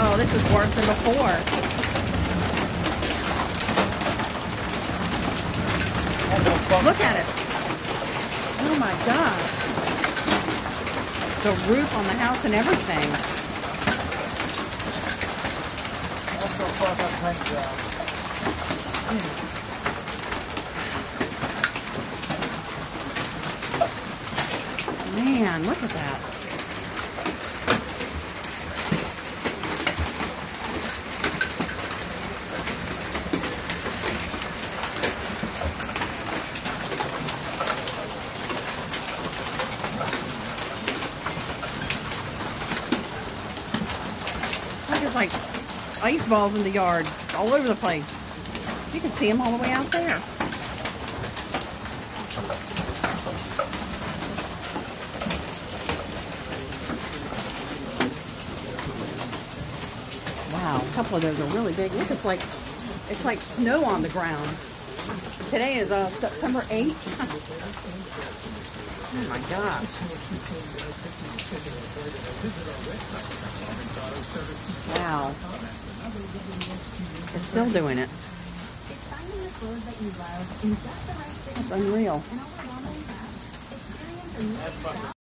Oh, this is worse than before. Look at it. Oh my gosh. The roof on the house and everything. Man, look at that. There's like ice balls in the yard all over the place. You can see them all the way out there. Wow, a couple of those are really big. Look, it's like snow on the ground. Today is September 8th. Oh my gosh. Wow. It's still doing it. That's unreal.